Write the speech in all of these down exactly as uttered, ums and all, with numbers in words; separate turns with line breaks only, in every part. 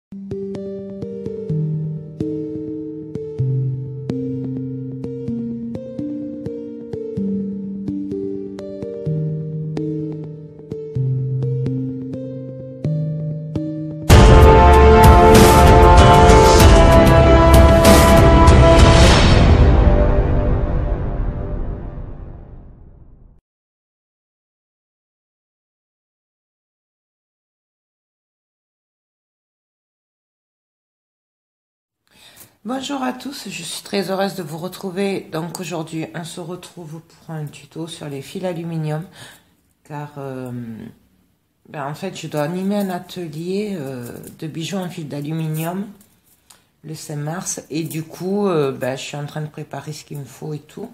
Bonjour à tous, je suis très heureuse de vous retrouver. Donc aujourd'hui, on se retrouve pour un tuto sur les fils aluminium. Car euh, ben en fait, je dois animer un atelier euh, de bijoux en fil d'aluminium le cinq mars. Et du coup, euh, ben, je suis en train de préparer ce qu'il me faut et tout.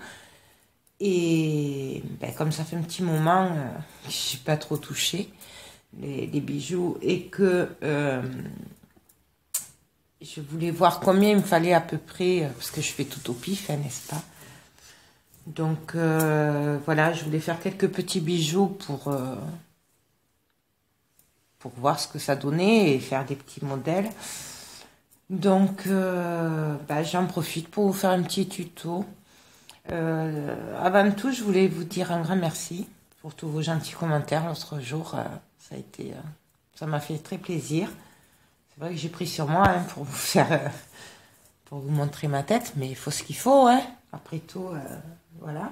Et ben, comme ça fait un petit moment euh, que je n'ai pas trop touché les, les bijoux et que... Euh, je voulais voir combien il me fallait à peu près, parce que je fais tout au pif, hein, n'est-ce pas? Donc, euh, voilà, je voulais faire quelques petits bijoux pour, euh, pour voir ce que ça donnait et faire des petits modèles. Donc, euh, bah, j'en profite pour vous faire un petit tuto. Euh, avant tout, je voulais vous dire un grand merci pour tous vos gentils commentaires l'autre jour. Euh, ça a été, euh, ça m'a fait très plaisir. C'est vrai que j'ai pris sur moi hein, pour vous faire, euh, pour vous montrer ma tête, mais il faut ce qu'il faut, hein. Après tout, euh, voilà.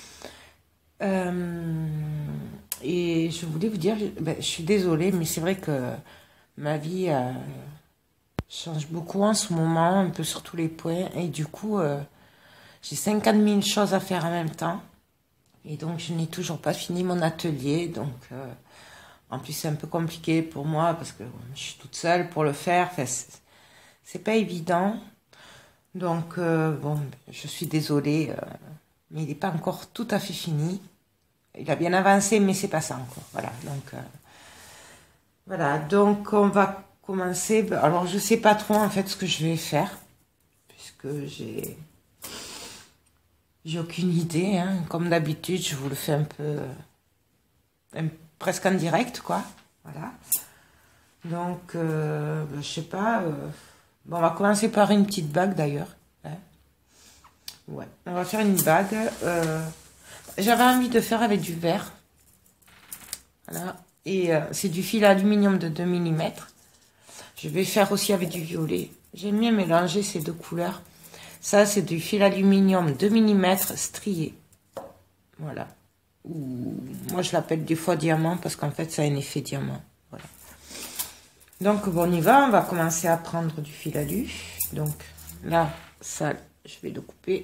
Euh, et je voulais vous dire, ben, je suis désolée, mais c'est vrai que ma vie euh, change beaucoup en ce moment, un peu sur tous les points, et du coup, euh, j'ai cinquante mille choses à faire en même temps, et donc je n'ai toujours pas fini mon atelier, donc... Euh, En plus, c'est un peu compliqué pour moi parce que je suis toute seule pour le faire. Enfin, c'est pas évident. Donc, euh, bon, je suis désolée, euh, mais il n'est pas encore tout à fait fini. Il a bien avancé, mais c'est pas ça encore. Voilà. Donc, euh, voilà. Donc, on va commencer. Alors, je sais pas trop en fait ce que je vais faire puisque j'ai j'ai aucune idée. Hein. Comme d'habitude, je vous le fais un peu. Un peu presque en direct, quoi. Voilà. Donc, euh, je sais pas. Euh, bon, on va commencer par une petite bague, d'ailleurs. Hein. Ouais, on va faire une bague. Euh, J'avais envie de faire avec du verre. Voilà. Et euh, c'est du fil aluminium de deux millimètres. Je vais faire aussi avec du violet. J'aime bien mélanger ces deux couleurs. Ça, c'est du fil aluminium deux millimètres strié. Voilà. Ou moi je l'appelle des fois diamant parce qu'en fait ça a un effet diamant. Voilà. Donc bon, on y va, on va commencer à prendre du fil alu. Donc là, ça, je vais le couper.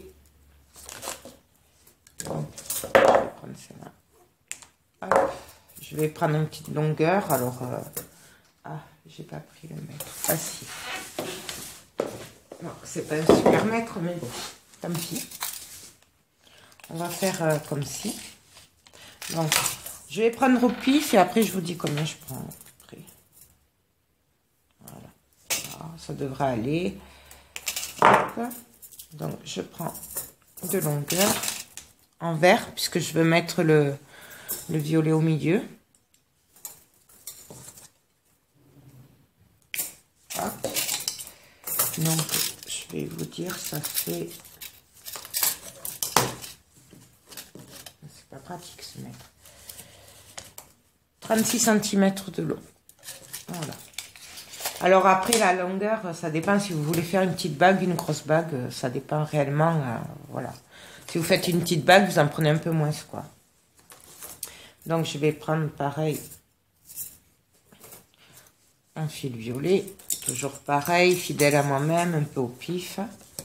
Donc, je vais prendre celle-là. Hop, je vais prendre une petite longueur. Alors, euh, ah, j'ai pas pris le mètre. Ah si. Non, c'est pas un super mètre, mais bon, tant pis. On va faire euh, comme ci. Donc, je vais prendre au pif et après je vous dis combien je prends. Après. Voilà. Alors, ça devrait aller. Hop. Donc, je prends de longueur en vert puisque je veux mettre le, le violet au milieu. Hop. Donc, je vais vous dire, ça fait... C'est pas pratique ce mètre. trente-six centimètres de long. Voilà. Alors après, la longueur, ça dépend si vous voulez faire une petite bague, une grosse bague, ça dépend réellement. Euh, voilà. Si vous faites une petite bague, vous en prenez un peu moins, quoi. Donc, je vais prendre pareil un fil violet. Toujours pareil, fidèle à moi-même, un peu au pif.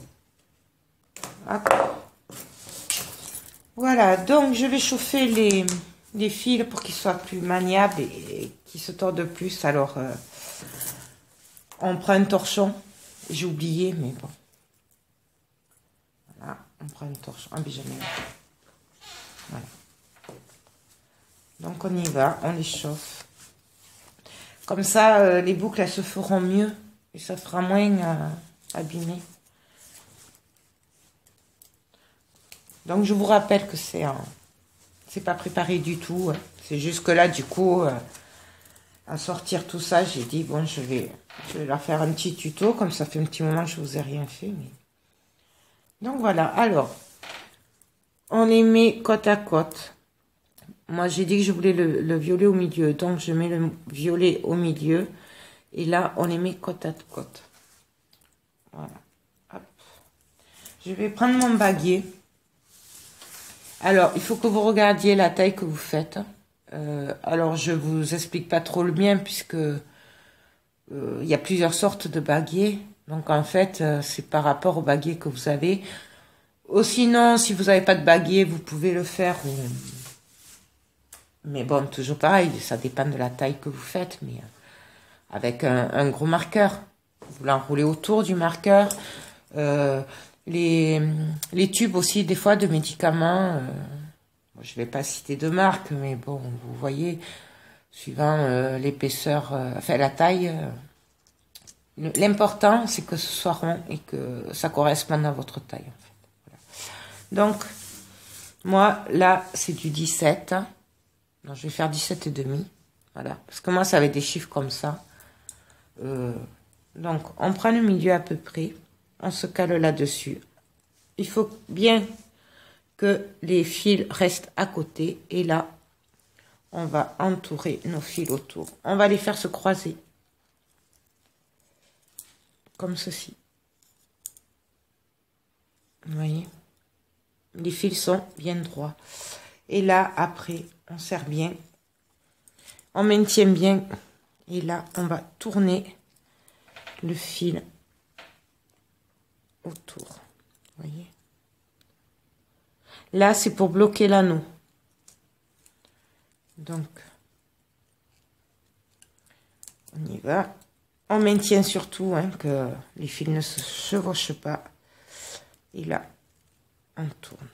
Hop. Voilà, donc je vais chauffer les, les fils pour qu'ils soient plus maniables et, et qu'ils se tordent plus. Alors, euh, on prend un torchon. J'ai oublié, mais bon. Voilà, on prend un torchon. Ah, mais j'en ai un. Voilà. Donc, on y va, on les chauffe. Comme ça, euh, les boucles, elles se feront mieux. Et ça fera moins euh, abîmé. Donc, je vous rappelle que c'est un... c'est pas préparé du tout. C'est juste que là, du coup, euh, à sortir tout ça, j'ai dit, bon, je vais, je vais leur faire un petit tuto, comme ça fait un petit moment que je vous ai rien fait. Mais... Donc voilà, alors, on les met côte à côte. Moi, j'ai dit que je voulais le, le violet au milieu, donc je mets le violet au milieu. Et là, on les met côte à côte. Voilà. Hop. Je vais prendre mon baguet. Alors, il faut que vous regardiez la taille que vous faites. Euh, alors, je vous explique pas trop le mien, puisque euh, il y a plusieurs sortes de baguets. Donc, en fait, euh, c'est par rapport au baguet que vous avez. Ou sinon, si vous n'avez pas de baguet, vous pouvez le faire. Ou... Mais bon, toujours pareil, ça dépend de la taille que vous faites. Mais euh, avec un, un gros marqueur, vous l'enroulez autour du marqueur. Euh, les, les tubes aussi, des fois, de médicaments... Euh, je vais pas citer de marque, mais bon, vous voyez, suivant euh, l'épaisseur, euh, enfin la taille, euh, l'important c'est que ce soit rond et que ça corresponde à votre taille. En fait. Voilà. Donc, moi, là, c'est du dix-sept. Donc, je vais faire dix-sept et demi. Voilà. Parce que moi, ça avait des chiffres comme ça. Euh, donc, on prend le milieu à peu près. On se cale là-dessus. Il faut bien... que les fils restent à côté et là on va entourer nos fils autour, on va les faire se croiser comme ceci, vous voyez, les fils sont bien droits et là après on serre bien, on maintient bien et là on va tourner le fil autour, vous voyez. Là, c'est pour bloquer l'anneau. Donc, on y va. On maintient surtout hein, que les fils ne se chevauchent pas. Et là, on tourne.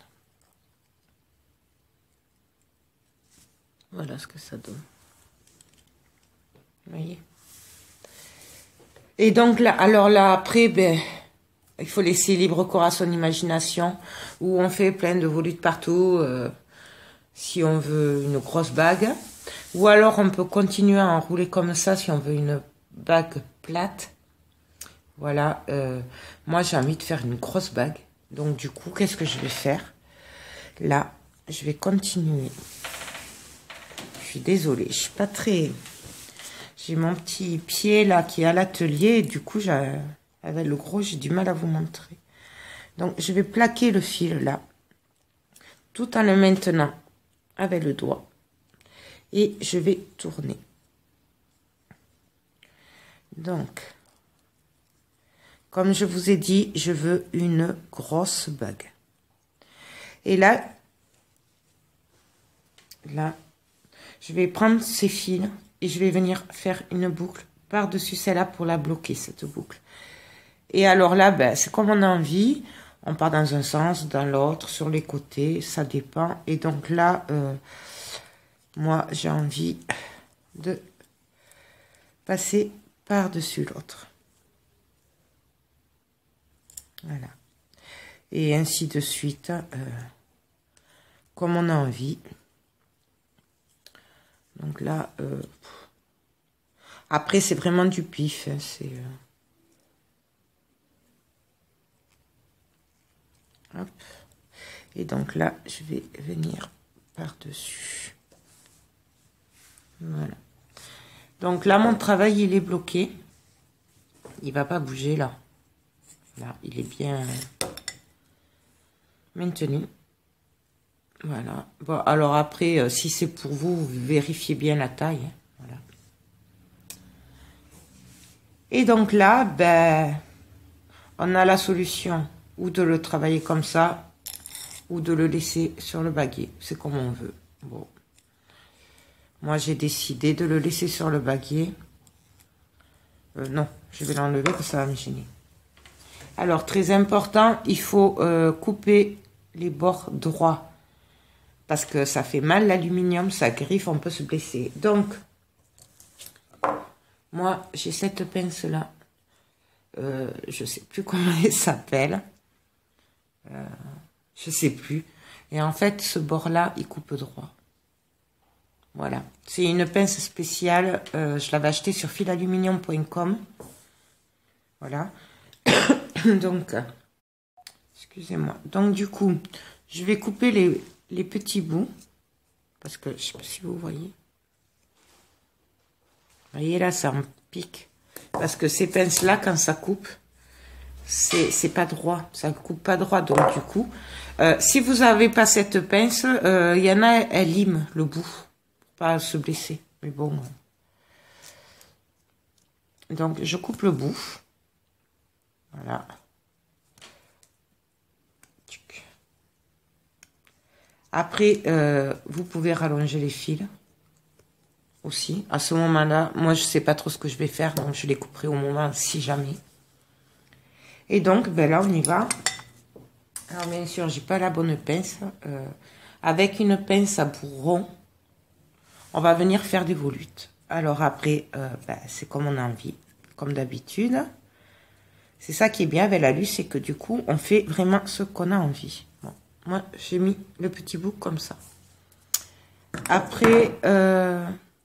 Voilà ce que ça donne. Vous voyez? Et donc, là, alors là, après, ben... il faut laisser libre cours à son imagination, où on fait plein de volutes partout, euh, si on veut une grosse bague. Ou alors on peut continuer à enrouler comme ça, si on veut une bague plate. Voilà, euh, moi j'ai envie de faire une grosse bague. Donc du coup, qu'est-ce que je vais faire? Là, je vais continuer. Je suis désolée, je suis pas très... J'ai mon petit pied là qui est à l'atelier, et du coup j'ai... Avec le gros, j'ai du mal à vous montrer. Donc, je vais plaquer le fil là, tout en le maintenant avec le doigt. Et je vais tourner. Donc, comme je vous ai dit, je veux une grosse bague. Et là, là, je vais prendre ces fils et je vais venir faire une boucle par-dessus celle-là pour la bloquer, cette boucle. Et alors là, ben, c'est comme on a envie. On part dans un sens, dans l'autre, sur les côtés, ça dépend. Et donc là, euh, moi, j'ai envie de passer par-dessus l'autre. Voilà. Et ainsi de suite, euh, comme on a envie. Donc là, euh, après, c'est vraiment du pif. Hein, c'est... Euh, Hop. Et donc là, je vais venir par-dessus. Voilà. Donc là, mon travail, il est bloqué. Il va pas bouger là. Là, il est bien maintenu. Voilà. Bon, alors après, euh, si c'est pour vous, vous vérifiez bien la taille. Hein. Voilà. Et donc là, ben, on a la solution. Ou de le travailler comme ça, ou de le laisser sur le baguet. C'est comme on veut. Bon. Moi, j'ai décidé de le laisser sur le baguet. Euh, non, je vais l'enlever parce que ça va me gêner. Alors, très important, il faut euh, couper les bords droits. Parce que ça fait mal l'aluminium, ça griffe, on peut se blesser. Donc, moi, j'ai cette pince-là. Euh, je sais plus comment elle s'appelle. Euh, je sais plus. Et en fait, ce bord-là, il coupe droit. Voilà. C'est une pince spéciale. Euh, je l'avais achetée sur filaluminium point com. Voilà. Donc, excusez-moi. Donc, du coup, je vais couper les, les petits bouts. Parce que, je ne sais pas si vous voyez. Vous voyez, là, ça me pique. Parce que ces pinces-là, quand ça coupe, c'est pas droit. Ça ne coupe pas droit. Donc, du coup, euh, si vous n'avez pas cette pince, il euh, y en a, elle lime le bout. Pour pas se blesser. Mais bon. Donc, je coupe le bout. Voilà. Après, euh, vous pouvez rallonger les fils aussi. À ce moment-là, moi, je sais pas trop ce que je vais faire, donc je les couperai au moment si jamais. Et donc, ben là, on y va. Alors, bien sûr, j'ai pas la bonne pince. Euh, avec une pince à bourron, on va venir faire des volutes. Alors après, euh, ben, c'est comme on a envie, comme d'habitude. C'est ça qui est bien avec la luce, c'est que du coup, on fait vraiment ce qu'on a envie. Bon, moi, j'ai mis le petit bout comme ça. Après, euh,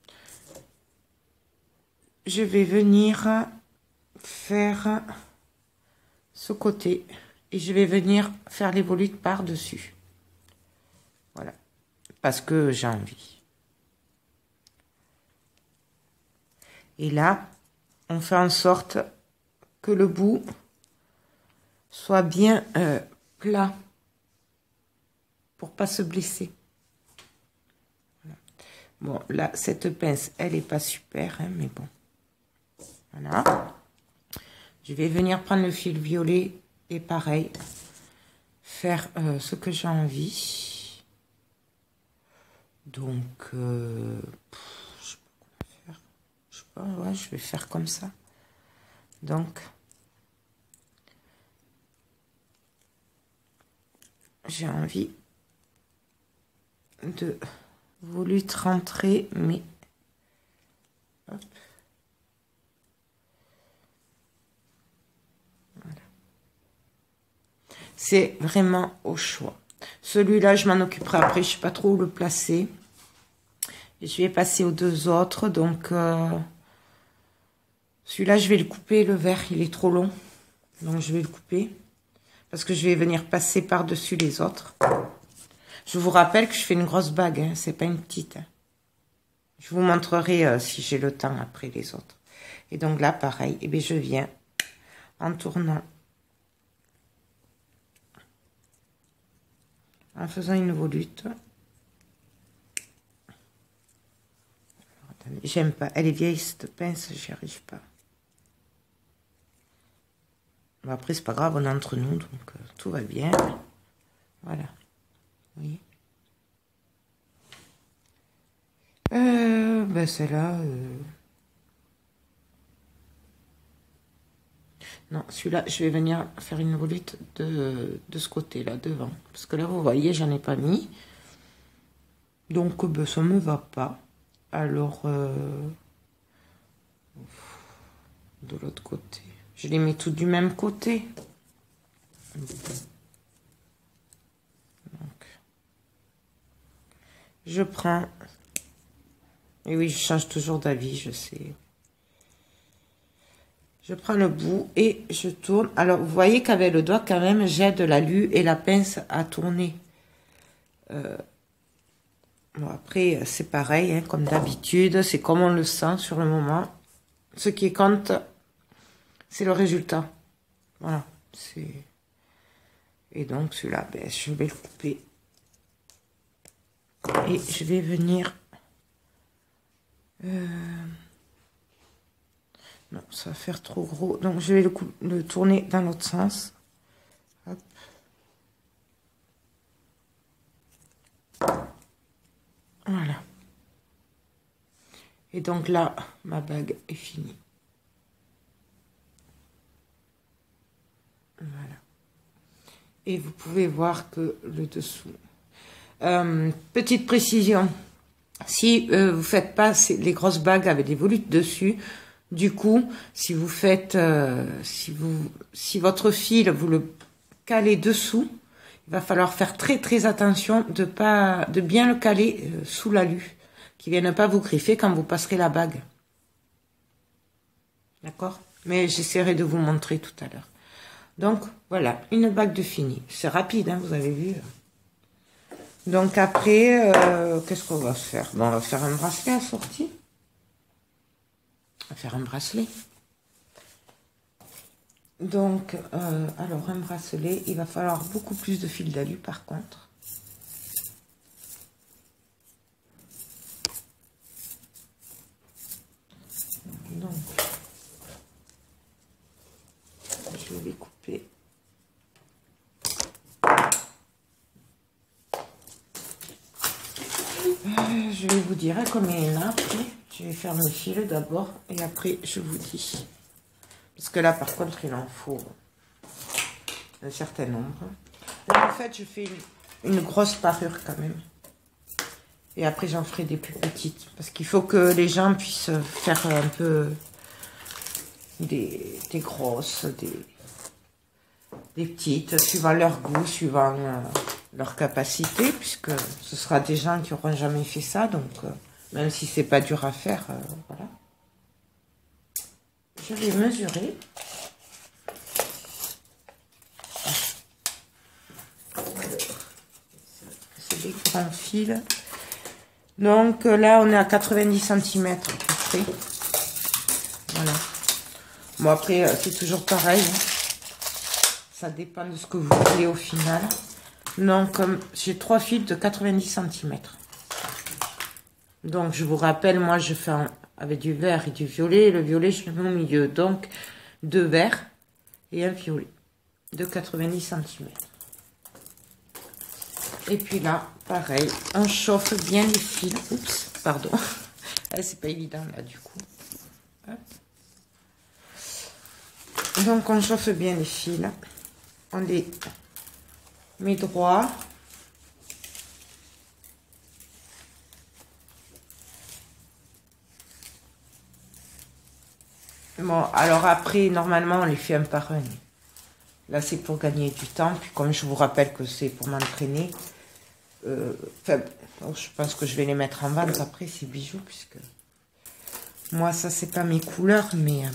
je vais venir faire ce côté. Et je vais venir faire les volutes par-dessus. Voilà. Parce que j'ai envie. Et là, on fait en sorte que le bout soit bien euh, plat pour pas se blesser. Voilà. Bon, là, cette pince, elle est pas super, hein, mais bon. Voilà. Je vais venir prendre le fil violet et pareil, faire euh, ce que j'ai envie. Donc, euh, je sais pas comment faire. Je sais pas, ouais, je vais faire comme ça. Donc, j'ai envie de volute rentrer, mais hop. Voilà. C'est vraiment au choix. Celui-là, je m'en occuperai après, je sais pas trop où le placer. Et je vais passer aux deux autres, donc euh, celui-là, je vais le couper, le vert, il est trop long, donc je vais le couper. Parce que je vais venir passer par-dessus les autres. Je vous rappelle que je fais une grosse bague, hein, c'est pas une petite. Hein. Je vous montrerai euh, si j'ai le temps après les autres. Et donc là, pareil, et bien je viens en tournant, en faisant une volute. J'aime pas, elle est vieille cette pince, j'y arrive pas. Bon, après, c'est pas grave, on est entre nous, donc euh, tout va bien. Voilà. Vous voyez. Euh, ben celle-là... Euh... Non, celui-là, je vais venir faire une volute de, de ce côté-là, devant. Parce que là, vous voyez, j'en ai pas mis. Donc, ben, ça me va pas. Alors, euh... de l'autre côté. Je les mets tous du même côté. Donc, je prends... Et oui, je change toujours d'avis, je sais. Je prends le bout et je tourne. Alors, vous voyez qu'avec le doigt, quand même, j'aide la lue et la pince à tourner. Euh... Bon, après, c'est pareil, hein, comme d'habitude. C'est comme on le sent sur le moment. Ce qui compte, c'est le résultat. Voilà. Et donc, celui-là, ben, je vais le couper. Et je vais venir... Euh... Non, ça va faire trop gros. Donc, je vais le, le tourner dans l'autre sens. Hop. Voilà. Et donc là, ma bague est finie. Voilà. Et vous pouvez voir que le dessous... Euh, petite précision. Si euh, vous faites pas les grosses bagues avec des volutes dessus, du coup, si vous faites, euh, si vous, si votre fil vous le calez dessous, il va falloir faire très très attention de pas, de bien le caler euh, sous la lue. qui ne viennent pas vous griffer quand vous passerez la bague. D'accord? Mais j'essaierai de vous montrer tout à l'heure. Donc, voilà, une bague de fini. C'est rapide, hein, vous avez vu. Donc, après, euh, qu'est-ce qu'on va faire? Bon, on va faire un bracelet assorti. On va faire un bracelet. Donc, euh, alors, un bracelet, il va falloir beaucoup plus de fil d'alu, par contre. Donc, je vais couper. Euh, je vais vous dire combien il y en a après. Je vais faire le fil d'abord et après je vous dis. Parce que là par contre il en faut un certain nombre. Là, en fait je fais une, une grosse parure quand même. Et après j'en ferai des plus petites. Parce qu'il faut que les gens puissent faire un peu des, des grosses, des, des petites, suivant leur goût, suivant euh, leur capacité. Puisque ce sera des gens qui n'auront jamais fait ça. Donc euh, même si c'est pas dur à faire, euh, voilà. Je vais mesurer. C'est des grands fils. Donc là, on est à quatre-vingt-dix centimètres à peu près. Voilà. Bon, après, c'est toujours pareil. Ça dépend de ce que vous voulez au final. Donc, j'ai trois fils de quatre-vingt-dix centimètres. Donc, je vous rappelle, moi, je fais un, avec du vert et du violet. Le violet, je le mets au milieu. Donc, deux verts et un violet de quatre-vingt-dix centimètres. Et puis là, pareil, on chauffe bien les fils. Oups, pardon. C'est pas évident, là, du coup. Hop. Donc, on chauffe bien les fils. On les met droit. Bon, alors après, normalement, on les fait un par un. Là, c'est pour gagner du temps. Puis comme je vous rappelle que c'est pour m'entraîner, euh, enfin, je pense que je vais les mettre en vente après, ces bijoux, puisque moi, ça, c'est pas mes couleurs, mais... Euh,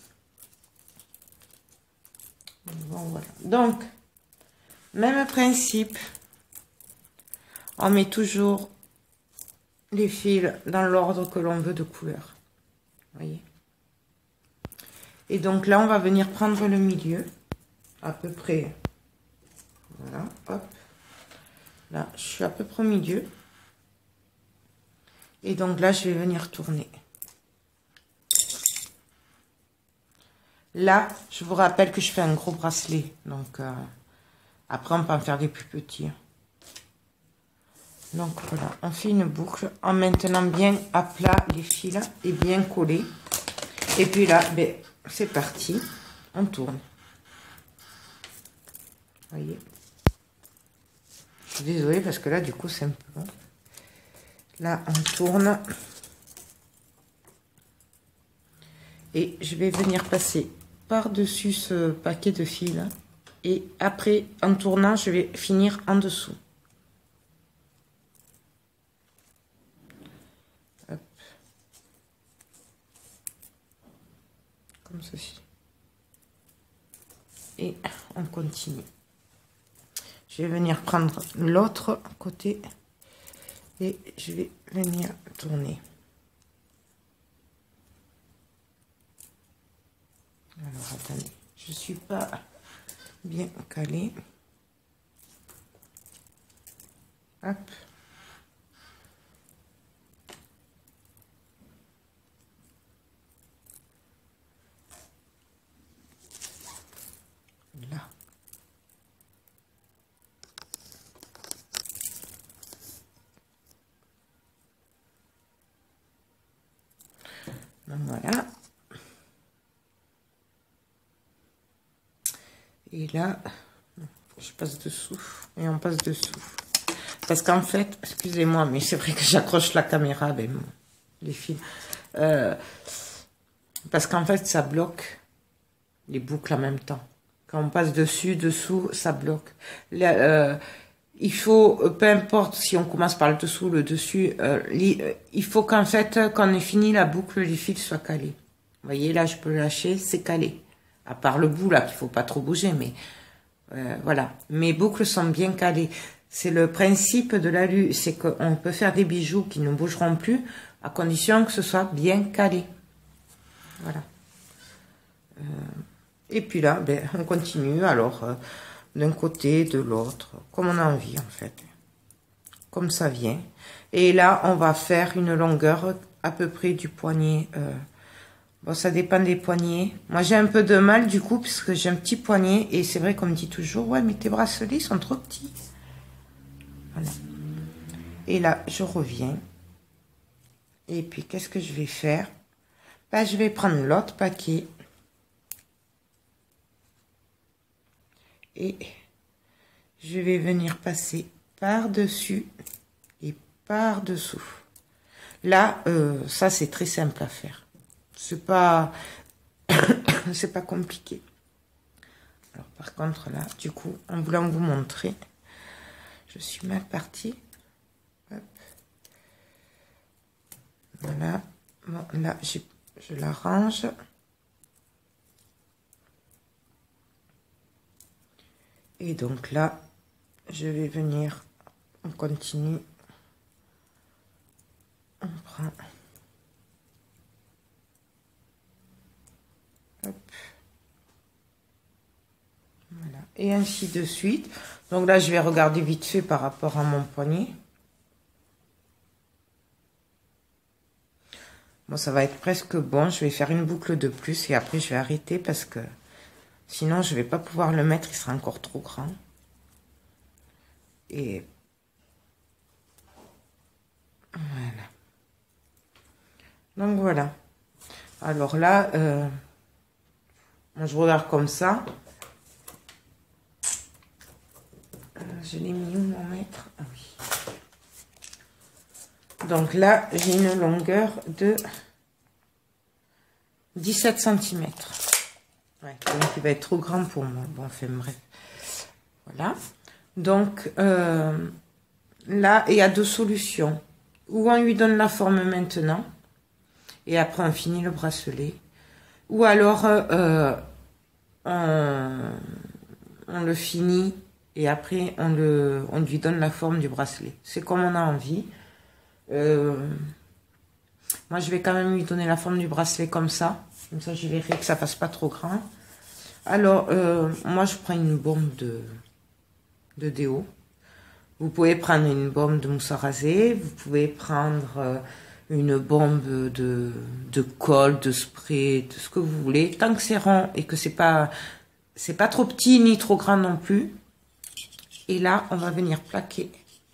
bon, voilà. Donc, même principe. On met toujours les fils dans l'ordre que l'on veut de couleur. Vous voyez? Et donc là, on va venir prendre le milieu, à peu près. Voilà, hop. Là, je suis à peu près au milieu. Et donc là, je vais venir tourner. Là, je vous rappelle que je fais un gros bracelet. Donc, euh, après, on peut en faire des plus petits. Donc, voilà, on fait une boucle en maintenant bien à plat les fils et bien collés. Et puis là, ben, c'est parti. On tourne. Vous voyez? Je suis désolée parce que là, du coup, c'est un peu long. Là, on tourne. Et je vais venir passer par-dessus ce paquet de fils. Et après, en tournant, je vais finir en dessous. Hop. Comme ceci. Et on continue. Je vais venir prendre l'autre côté et je vais venir tourner. Alors attendez, je suis pas bien calée. Hop. Là. Donc voilà. Et là, je passe dessous et on passe dessous. Parce qu'en fait, excusez-moi, mais c'est vrai que j'accroche la caméra avec mon, les fils. Euh, parce qu'en fait, ça bloque les boucles en même temps. Quand on passe dessus, dessous, ça bloque. Là, euh, il faut, peu importe si on commence par le dessous ou le dessus, euh, il faut qu'en fait, quand on ait fini la boucle, les fils soient calés. Vous voyez, là, je peux le lâcher, c'est calé. À part le bout, là, qu'il faut pas trop bouger, mais euh, voilà. Mes boucles sont bien calées. C'est le principe de l'alu, c'est qu'on peut faire des bijoux qui ne bougeront plus, à condition que ce soit bien calé. Voilà. Euh, et puis là, ben, on continue, alors... Euh, d'un côté, de l'autre, comme on a envie en fait, comme ça vient. Et là, on va faire une longueur à peu près du poignet. Euh, bon, ça dépend des poignets. Moi, j'ai un peu de mal du coup, puisque j'ai un petit poignet. Et c'est vrai qu'on me dit toujours, ouais, mais tes bracelets sont trop petits. Voilà. Et là, je reviens. Et puis, qu'est-ce que je vais faire? Ben, je vais prendre l'autre paquet. Et je vais venir passer par-dessus et par-dessous. Là, euh, ça c'est très simple à faire. C'est pas, c'est pas compliqué. Alors par contre là, du coup, en voulant vous montrer, je suis mal partie. Hop. Voilà. Bon, là, je la range. Et donc là, je vais venir, on continue, on prend, hop, voilà, et ainsi de suite. Donc là, je vais regarder vite fait par rapport à mon poignet. Bon, ça va être presque bon, je vais faire une boucle de plus et après je vais arrêter parce que sinon je vais pas pouvoir le mettre, il sera encore trop grand. Et voilà. Donc voilà. Alors là, euh, moi je regarde comme ça. Euh, je l'ai mis où mon mètre? Ah oui. Donc là, j'ai une longueur de dix-sept centimètres. Ouais, donc il va être trop grand pour moi. Bon, enfin bref. Voilà. Donc euh, là, il y a deux solutions. Ou on lui donne la forme maintenant, et après on finit le bracelet. Ou alors euh, on, on le finit, et après on, le, on lui donne la forme du bracelet. C'est comme on a envie. Euh, moi, je vais quand même lui donner la forme du bracelet comme ça. Comme ça, je verrai que ça fasse pas trop grand. Alors, euh, moi, je prends une bombe de, de déo. Vous pouvez prendre une bombe de mousse à raser. Vous pouvez prendre euh, une bombe de, de colle, de spray, de ce que vous voulez. Tant que c'est rond et que c'est pas, c'est pas trop petit ni trop grand non plus. Et là, on va venir plaquer,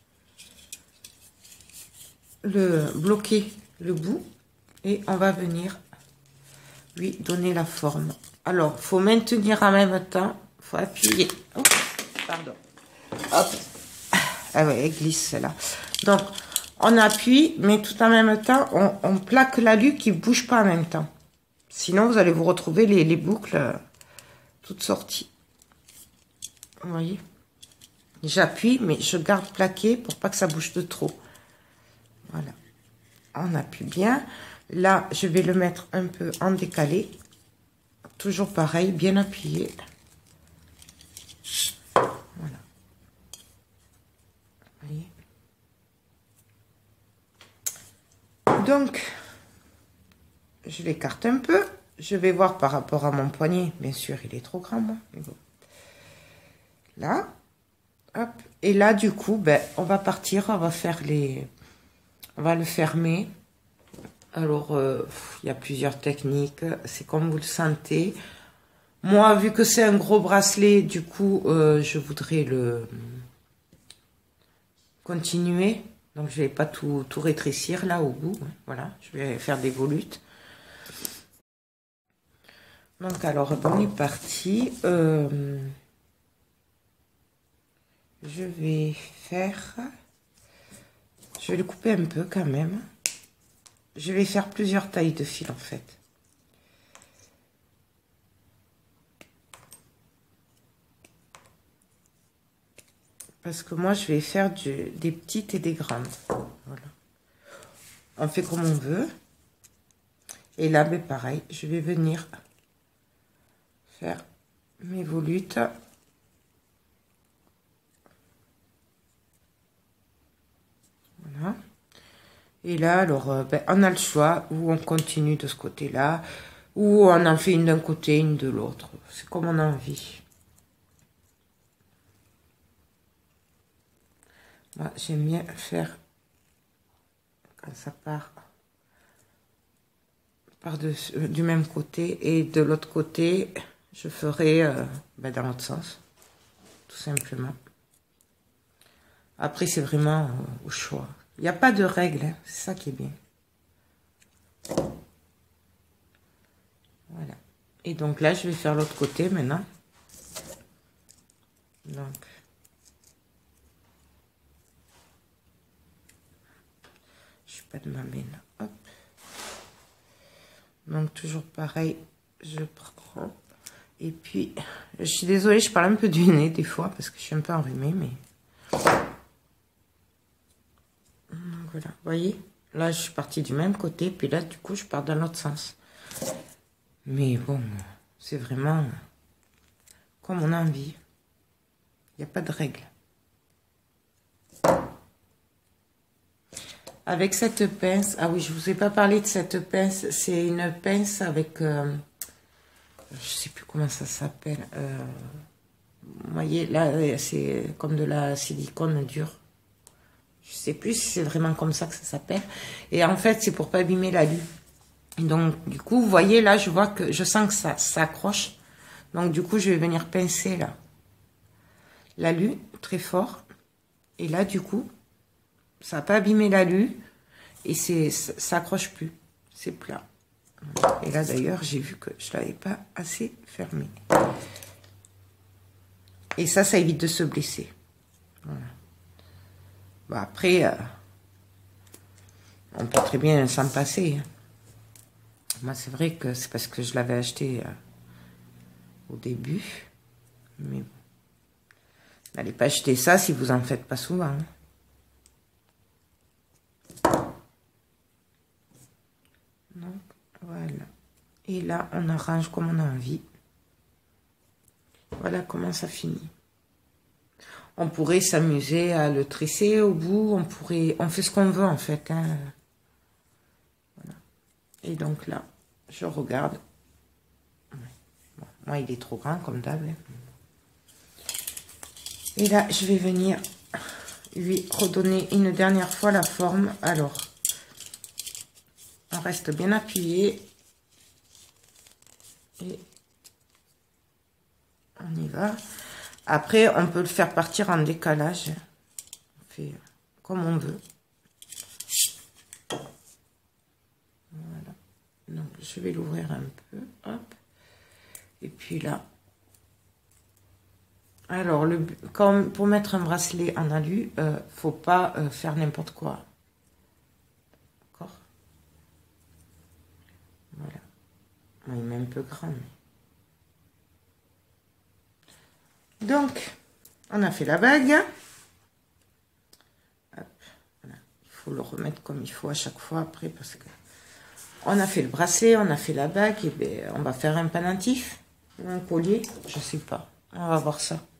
le bloquer le bout et on va venir lui donner la forme. Alors, faut maintenir en même temps, faut appuyer. Oh, pardon. Hop. Ah ouais, elle glisse celle-là. Donc, on appuie, mais tout en même temps, on, on plaque l'alu qui ne bouge pas en même temps. Sinon, vous allez vous retrouver les, les boucles euh, toutes sorties. Vous voyez? J'appuie, mais je garde plaqué pour pas que ça bouge de trop. Voilà. On appuie bien. Là, je vais le mettre un peu en décalé. Toujours pareil, bien appuyé. Voilà. Vous voyez? Donc, je l'écarte un peu. Je vais voir par rapport à mon poignet. Bien sûr, il est trop grand, moi. Mais bon. Là. Hop. Et là, du coup, ben, on va partir. On va faire les... On va le fermer. Alors, euh, il y a plusieurs techniques. C'est comme vous le sentez. Moi, vu que c'est un gros bracelet, du coup, euh, je voudrais le continuer. Donc, je vais pas tout, tout rétrécir là au bout. Voilà, je vais faire des volutes. Donc, alors, on est parti. Euh, je vais faire... Je vais le couper un peu quand même. Je vais faire plusieurs tailles de fil en fait. Parce que moi, je vais faire du, des petites et des grandes. Voilà. On fait comme on veut. Et là, ben, pareil, je vais venir faire mes volutes. Voilà. Et là, alors, euh, ben, on a le choix, ou on continue de ce côté-là, ou on en fait une d'un côté, une de l'autre. C'est comme on a envie. Moi, j'aime bien faire quand ça part, part de, euh, du même côté, et de l'autre côté, je ferai euh, ben, dans l'autre sens, tout simplement. Après, c'est vraiment euh, au choix. Il n'y a pas de règle, hein. C'est ça qui est bien. Voilà. Et donc là, je vais faire l'autre côté maintenant. Donc, je suis pas de ma benne. Hop. Donc, toujours pareil, je prends. Et puis, je suis désolée, je parle un peu du nez des fois parce que je suis un peu enrhumée, mais... Voilà, vous voyez, là, je suis partie du même côté, puis là, du coup, je pars dans l'autre sens. Mais bon, c'est vraiment comme on a envie. Il n'y a pas de règle. Avec cette pince, ah oui, je vous ai pas parlé de cette pince. C'est une pince avec, euh, je sais plus comment ça s'appelle. Euh, vous voyez, là, c'est comme de la silicone dure. Je sais plus si c'est vraiment comme ça que ça s'appelle. Et en fait, c'est pour pas abîmer l'alu. Donc, du coup, vous voyez, là, je vois que je sens que ça s'accroche. Donc, du coup, je vais venir pincer, là, l'alu, très fort. Et là, du coup, ça n'a pas abîmé l'alu. Et c'est, ça s'accroche plus. C'est plat. Et là, d'ailleurs, j'ai vu que je l'avais pas assez fermé. Et ça, ça évite de se blesser. Voilà. Bon, après, euh, on peut très bien s'en passer. Hein. Moi, c'est vrai que c'est parce que je l'avais acheté euh, au début. Mais bon. N'allez pas acheter ça si vous en faites pas souvent. Hein. Donc, voilà. Et là, on arrange comme on a envie. Voilà comment ça finit. On pourrait s'amuser à le tresser au bout. On pourrait, on fait ce qu'on veut en fait. Hein. Voilà. Et donc là, je regarde. Bon, moi, il est trop grand comme d'hab. Hein. Et là, je vais venir lui redonner une dernière fois la forme. Alors, on reste bien appuyé. Et on y va. Après, on peut le faire partir en décalage. On fait comme on veut. Voilà. Donc, je vais l'ouvrir un peu. Hop. Et puis là. Alors, le, comme pour mettre un bracelet en alu, euh, faut pas euh, faire n'importe quoi. D'accord? Voilà. Bon, il est un peu grand. Mais... Donc, on a fait la bague. Hop, voilà. Il faut le remettre comme il faut à chaque fois après parce que on a fait le bracelet, on a fait la bague, et bien on va faire un pendentif ou un collier, je sais pas. On va voir ça.